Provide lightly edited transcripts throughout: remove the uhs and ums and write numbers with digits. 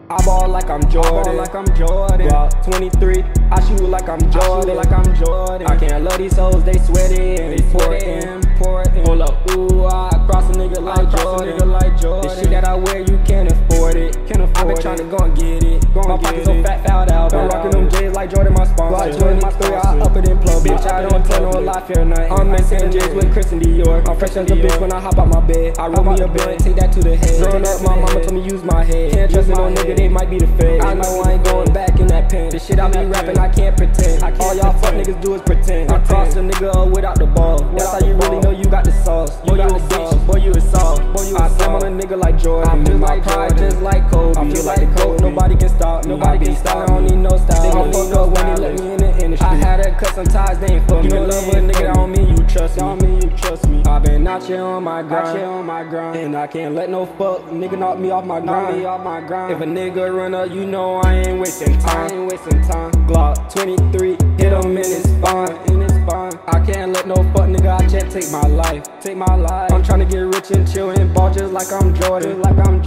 I ball like I'm Jordan. Glock 23, I shoot like I'm Jordan. I can't love these hoes, they sweaty and important. Hold up, ooh, I cross a nigga like Jordan. The shit that I wear, you can't afford it. I been tryna go and get it. My pockets so fat, fouled out. Been rockin' them J's like Jordan, my sponsor. Glock 23, I up it in plug. Bitch, I don't tell no lie, fear nothing. I'm mixing J's with Chris and Dior. I'm fresh as a bitch when I hop out my bed. I roll me a blunt, take that to the head. Growing up, my mama told me use my head. Can't trust no nigga, they might be the feds. I know I ain't going back in that pen. The shit I be rapping, I can't pretend. All y'all fuck niggas do is pretend. I cross a nigga up without the ball. That's how you really know you got the sauce. Boy, you a bitch, boy, you a soft. I slam on a nigga like Jordan. I feel like pride just like Kobe. I feel like Kobe, nobody can stop me. I don't need no style. They gon' fuck up when they let me in the industry. I had to cut some ties, they ain't for me. You love a nigga, that don't mean you trust me. I been out here on my grind, and I can't let no fuck nigga knock me off my grind. If a nigga run up, you know I ain't wasting time. Glock 23, hit him in his spine. I can't let no fuck nigga, I can't take my life. I'm tryna get rich and chill and ball just like I'm Jordan.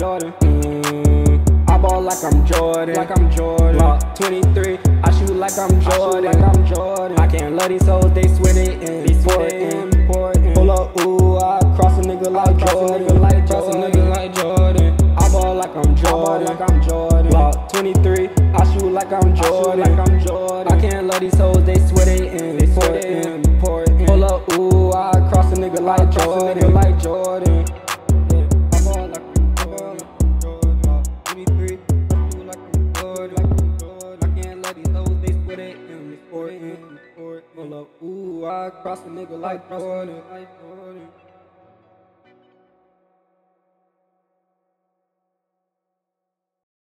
I ball like I'm Jordan. Glock 23, I shoot like I'm Jordan. I can't love these hoes, they swear they important. Pull up, ooh, I cross a nigga like Jordan. I ball like I'm Jordan. Glock 23, I shoot like I'm Jordan. I can't love these hoes, they swear they important. Pull up, ooh, I cross a nigga like Jordan. I ball like I'm Jordan. Glock 23, I shoot like I'm Jordan. I can't love these hoes, they swear they important. Pull up, ooh, I cross a nigga like Jordan.